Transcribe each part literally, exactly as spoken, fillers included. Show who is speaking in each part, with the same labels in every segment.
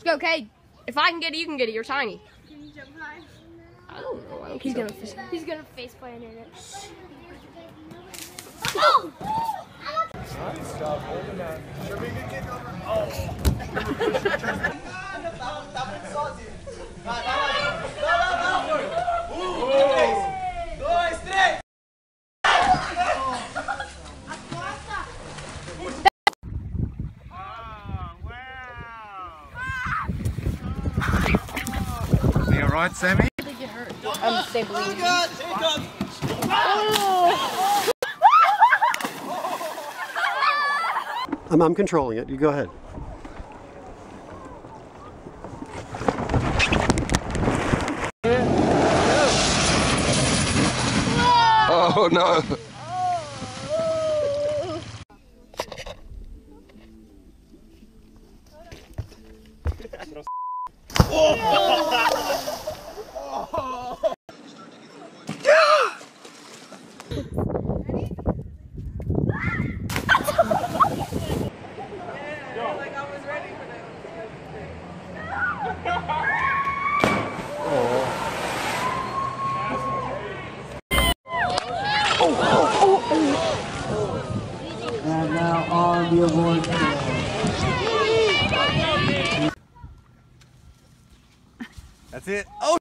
Speaker 1: go, Cade. If I can get it, you can get it. You're tiny.
Speaker 2: Can you jump high?
Speaker 1: I don't know. I don't
Speaker 2: He's
Speaker 1: think
Speaker 2: gonna
Speaker 1: so.
Speaker 2: he's gonna face plant in it.
Speaker 3: Oh! Nice job holding that. Should we get kicked over? Oh. Dois, três.
Speaker 4: You alright, Sammy?
Speaker 1: I'm stabilizing.
Speaker 5: I'm, I'm controlling it. You go ahead.
Speaker 4: Oh no!
Speaker 6: And now on the award floor.
Speaker 4: That's it. Oh!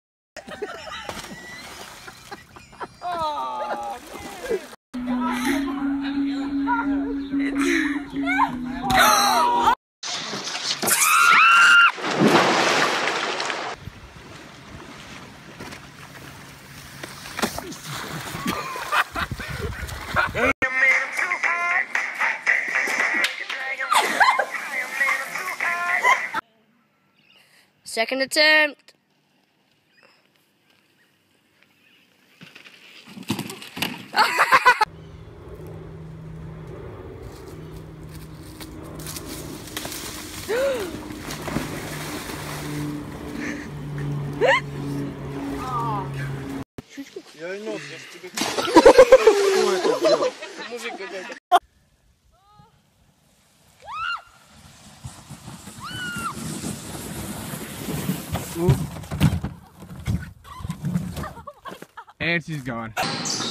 Speaker 1: Second attempt.
Speaker 4: And she's gone.